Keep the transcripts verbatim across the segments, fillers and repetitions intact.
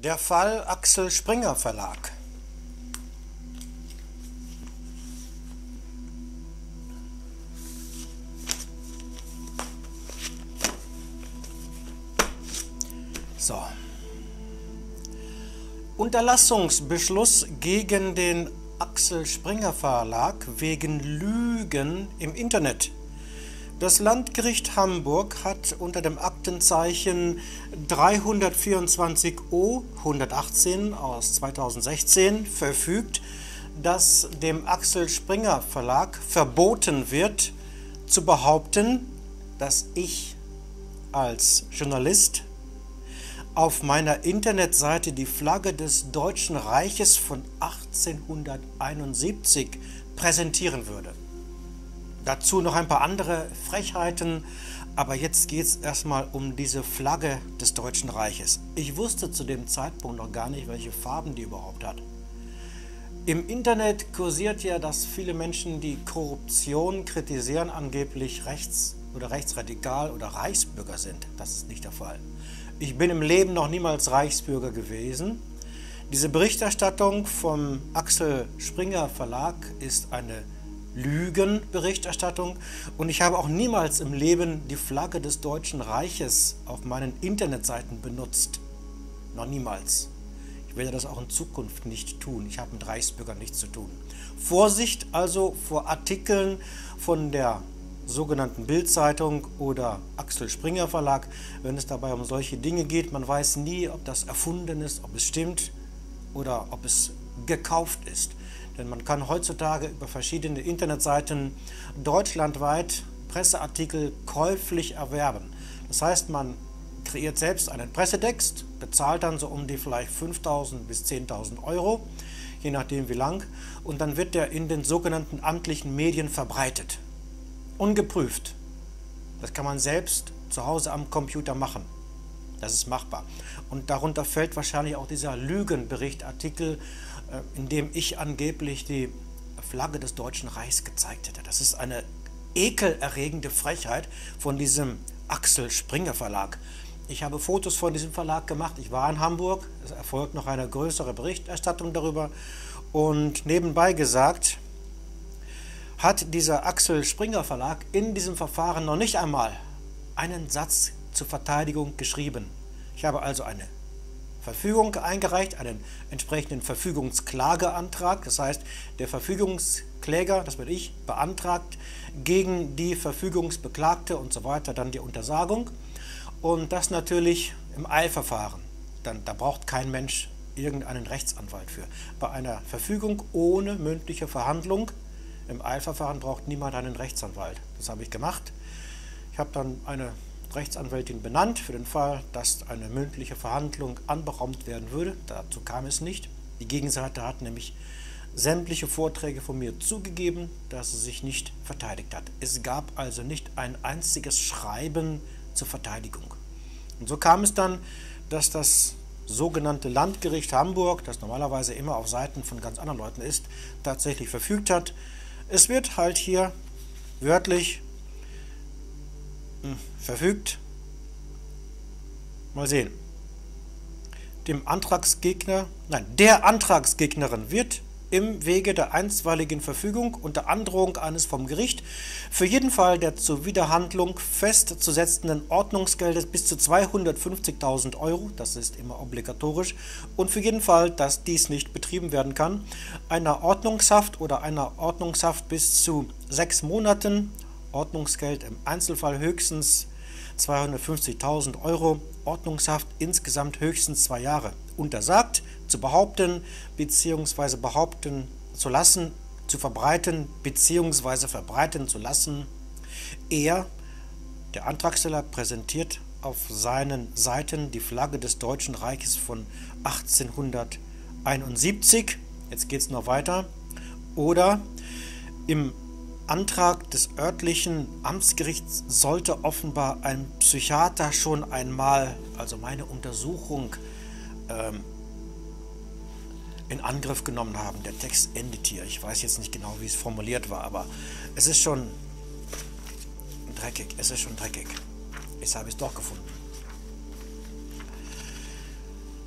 Der Fall Axel Springer Verlag. So. Unterlassungsbeschluss gegen den Axel Springer Verlag wegen Lügen im Internet. Das Landgericht Hamburg hat unter dem Aktenzeichen dreihundertvierundzwanzig O hundertachtzehn aus zweitausendsechzehn verfügt, dass dem Axel Springer Verlag verboten wird, zu behaupten, dass ich als Journalist auf meiner Internetseite die Flagge des Deutschen Reiches von achtzehnhunderteinundsiebzig präsentieren würde. Dazu noch ein paar andere Frechheiten, aber jetzt geht es erstmal um diese Flagge des Deutschen Reiches. Ich wusste zu dem Zeitpunkt noch gar nicht, welche Farben die überhaupt hat. Im Internet kursiert ja, dass viele Menschen die Korruption kritisieren, angeblich rechts- oder rechtsradikal oder Reichsbürger sind. Das ist nicht der Fall. Ich bin im Leben noch niemals Reichsbürger gewesen. Diese Berichterstattung vom Axel Springer Verlag ist eine Lügenberichterstattung und ich habe auch niemals im Leben die Flagge des Deutschen Reiches auf meinen Internetseiten benutzt. Noch niemals. Ich werde das auch in Zukunft nicht tun. Ich habe mit Reichsbürgern nichts zu tun. Vorsicht also vor Artikeln von der sogenannten Bild-Zeitung oder Axel Springer Verlag, wenn es dabei um solche Dinge geht. Man weiß nie, ob das erfunden ist, ob es stimmt oder ob es gekauft ist. Denn man kann heutzutage über verschiedene Internetseiten deutschlandweit Presseartikel käuflich erwerben. Das heißt, man kreiert selbst einen Pressetext, bezahlt dann so um die vielleicht fünftausend bis zehntausend Euro, je nachdem wie lang, und dann wird der in den sogenannten amtlichen Medien verbreitet. Ungeprüft. Das kann man selbst zu Hause am Computer machen. Das ist machbar. Und darunter fällt wahrscheinlich auch dieser Lügenberichtartikel, in dem ich angeblich die Flagge des Deutschen Reichs gezeigt hätte. Das ist eine ekelerregende Frechheit von diesem Axel Springer Verlag. Ich habe Fotos von diesem Verlag gemacht. Ich war in Hamburg. Es erfolgt noch eine größere Berichterstattung darüber. Und nebenbei gesagt, hat dieser Axel Springer Verlag in diesem Verfahren noch nicht einmal einen Satz zur Verteidigung geschrieben. Ich habe also eine Verfügung eingereicht, einen entsprechenden Verfügungsklageantrag. Das heißt, der Verfügungskläger, das bin ich, beantragt gegen die Verfügungsbeklagte und so weiter dann die Untersagung. Und das natürlich im Eilverfahren. Dann, da braucht kein Mensch irgendeinen Rechtsanwalt für. Bei einer Verfügung ohne mündliche Verhandlung im Eilverfahren braucht niemand einen Rechtsanwalt. Das habe ich gemacht. Ich habe dann eine Rechtsanwältin benannt für den Fall, dass eine mündliche Verhandlung anberaumt werden würde. Dazu kam es nicht. Die Gegenseite hat nämlich sämtliche Vorträge von mir zugegeben, dass sie sich nicht verteidigt hat. Es gab also nicht ein einziges Schreiben zur Verteidigung. Und so kam es dann, dass das sogenannte Landgericht Hamburg, das normalerweise immer auf Seiten von ganz anderen Leuten ist, tatsächlich verfügt hat. Es wird halt hier wörtlich hm, verfügt, mal sehen, dem Antragsgegner, nein, der Antragsgegnerin wird im Wege der einstweiligen Verfügung unter Androhung eines vom Gericht für jeden Fall der zur Widerhandlung festzusetzenden Ordnungsgeldes bis zu zweihundertfünfzigtausend Euro, das ist immer obligatorisch, und für jeden Fall, dass dies nicht betrieben werden kann, einer Ordnungshaft oder einer Ordnungshaft bis zu sechs Monaten, Ordnungsgeld im Einzelfall höchstens zweihundertfünfzigtausend Euro, Ordnungshaft insgesamt höchstens zwei Jahre, untersagt, zu behaupten bzw. behaupten zu lassen, zu verbreiten bzw. verbreiten zu lassen. Er, der Antragsteller, präsentiert auf seinen Seiten die Flagge des Deutschen Reiches von achtzehnhunderteinundsiebzig. Jetzt geht es noch weiter. Oder im Antrag des örtlichen Amtsgerichts sollte offenbar ein Psychiater schon einmal, also meine Untersuchung, ähm, in Angriff genommen haben. Der Text endet hier. Ich weiß jetzt nicht genau, wie es formuliert war, aber es ist schon dreckig. Es ist schon dreckig. Jetzt habe ich es doch gefunden.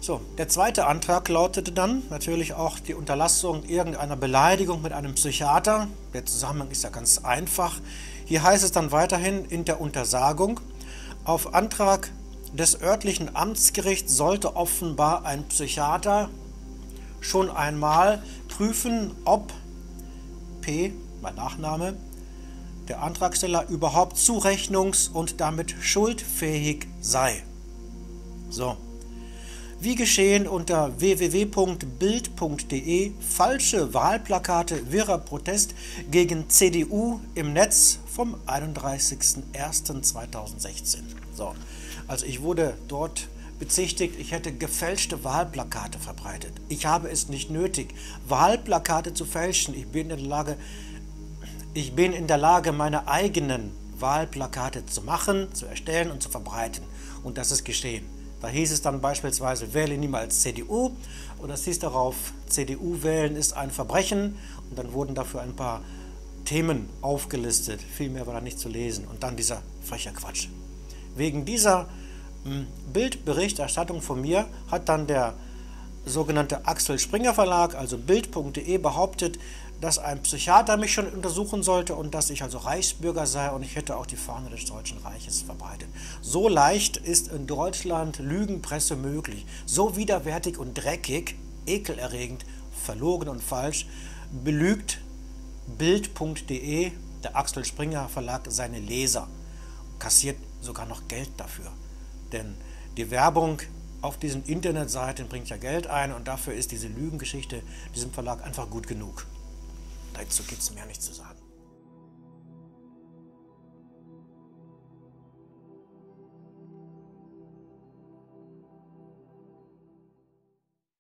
So, der zweite Antrag lautete dann natürlich auch die Unterlassung irgendeiner Beleidigung mit einem Psychiater. Der Zusammenhang ist ja ganz einfach. Hier heißt es dann weiterhin in der Untersagung: Auf Antrag des örtlichen Amtsgerichts sollte offenbar ein Psychiater schon einmal prüfen, ob P, mein Nachname, der Antragsteller überhaupt zurechnungs- und damit schuldfähig sei. So. Wie geschehen unter w w w punkt bild punkt de: falsche Wahlplakate, wirrer Protest gegen C D U im Netz vom einunddreißigsten ersten zweitausendsechzehn. So, also ich wurde dort bezichtigt, ich hätte gefälschte Wahlplakate verbreitet. Ich habe es nicht nötig, Wahlplakate zu fälschen. Ich bin in der Lage, ich bin in der Lage, meine eigenen Wahlplakate zu machen, zu erstellen und zu verbreiten. Und das ist geschehen. Da hieß es dann beispielsweise, wähle niemals C D U, und das hieß darauf, C D U wählen ist ein Verbrechen, und dann wurden dafür ein paar Themen aufgelistet, viel mehr war da nicht zu lesen, und dann dieser freche Quatsch. Wegen dieser mh, Bildberichterstattung von mir hat dann der sogenannte Axel Springer Verlag, also bild punkt de, behauptet, dass ein Psychiater mich schon untersuchen sollte und dass ich also Reichsbürger sei und ich hätte auch die Fahne des Deutschen Reiches verbreitet. So leicht ist in Deutschland Lügenpresse möglich. So widerwärtig und dreckig, ekelerregend, verlogen und falsch belügt bild punkt de, der Axel Springer Verlag, seine Leser. Kassiert sogar noch Geld dafür. Denn die Werbung auf diesen Internetseiten bringt ja Geld ein, und dafür ist diese Lügengeschichte diesem Verlag einfach gut genug. Dazu gibt es mehr nicht zu sagen.